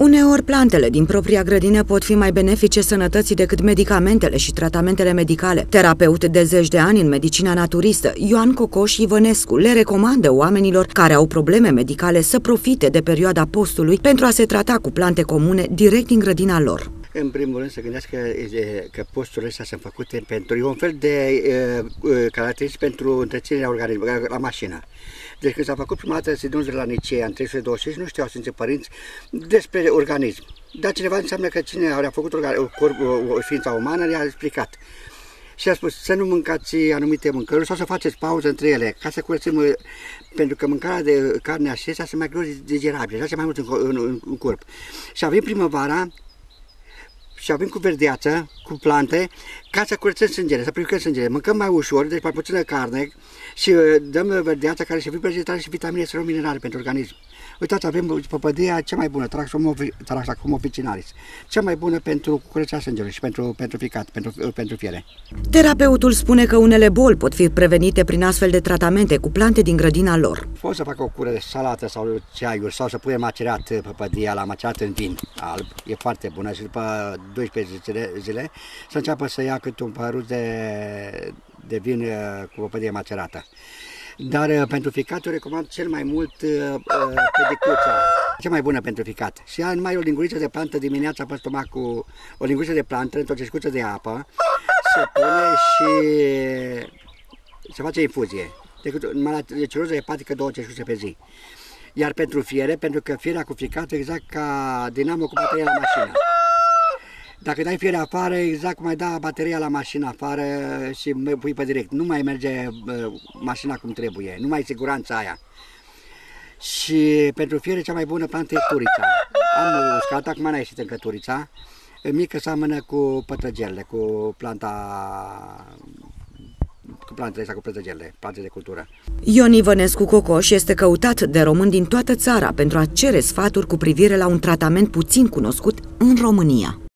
Uneori, plantele din propria grădină pot fi mai benefice sănătății decât medicamentele și tratamentele medicale. Terapeut de zeci de ani în medicina naturistă, Ioan Cocoș Ivănescu le recomandă oamenilor care au probleme medicale să profite de perioada postului pentru a se trata cu plante comune direct din grădina lor. În primul rând să gândească că posturile astea sunt făcute pentru un fel de caracteristici pentru întreținerea organismului, la mașină. Deci când s-a făcut prima dată sedunzele la Nicea în 326, nu știau Sfinții Părinți despre organism. Dar cineva înseamnă că cine a făcut ființa umană i-a explicat. Și a spus să nu mâncați anumite mâncăruri sau să faceți pauză între ele, ca să curățim, pentru că mâncarea de carne acestea sunt mai greu digerabile, așa mai mult în corp. Și avem primăvara și avem cu verdeață, cu plante, ca să curățăm sângele, să purificăm sângele. Mâncăm mai ușor, deci mai puțină carne și dăm verdeața care și vegetale și vitamine și minerale pentru organism. Uitați, avem păpădia cea mai bună, Taraxacum officinalis, cea mai bună pentru curățarea sângelui și pentru ficat, pentru fiere. Terapeutul spune că unele boli pot fi prevenite prin astfel de tratamente cu plante din grădina lor. Poți să facă o cură de salată sau ceaiuri sau să pune macerat păpădia la macerat în vin alb, e foarte bună și după 12 zile să înceapă să ia câte un păruț de vin cu păpădie macerată. Dar pentru ficat eu recomand cel mai mult pedicuța, cea mai bună pentru ficat. Și ia numai o linguriță de plantă dimineața pe stomac cu o linguriță de plantă într-o ceșcuță de apă, se pune și se face infuzie. De ciroză hepatică 2 ceșcuțe pe zi. Iar pentru fiere, pentru că fierea cu ficat exact ca dinamo cu bateria la mașină. Dacă dai fiere afară, exact cum ai da bateria la mașină afară și pui pe direct. Nu mai merge mașina cum trebuie, nu mai ai siguranța aia. Și pentru fiere cea mai bună plantă e turița. Am uscat, acum n-a ieșit încă turița. Mică seamănă cu pătrăgelele, cu plantele astea, cu pătrăgelele, plante de cultură. Ion Ivănescu Cocoș este căutat de români din toată țara pentru a cere sfaturi cu privire la un tratament puțin cunoscut în România.